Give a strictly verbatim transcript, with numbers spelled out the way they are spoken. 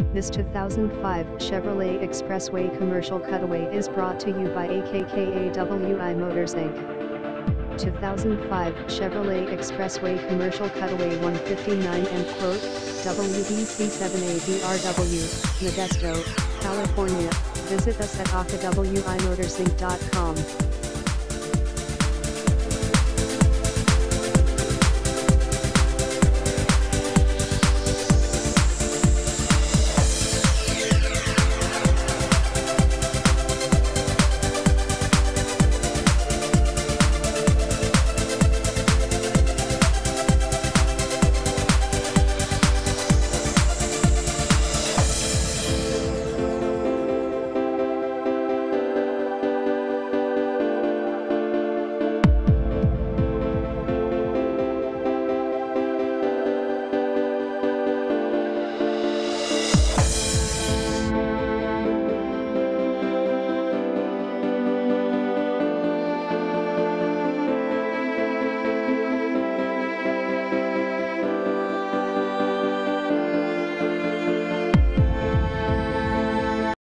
This two thousand five Chevrolet Expressway Commercial Cutaway is brought to you by AKKAWI Motors Incorporated two thousand five Chevrolet Expressway Commercial Cutaway one fifty-nine and quote, W D C seven A D R W, Modesto, California. Visit us at A K K A W I Motors Inc dot com.